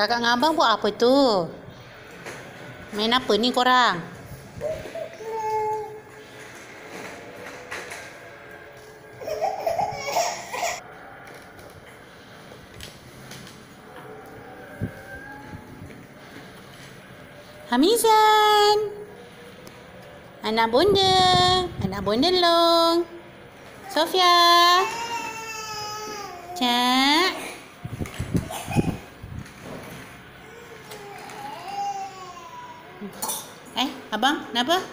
Kakak dengan abang buat apa tu? Main apa ni korang? Hamizan, anak bonda long. Sofia, Cak. Abang, kenapa?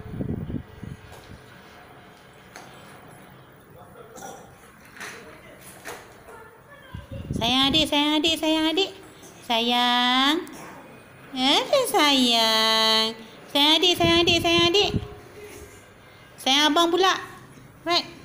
Sayang adik. Sayang. Sayang adik. Sayang abang pula. Right.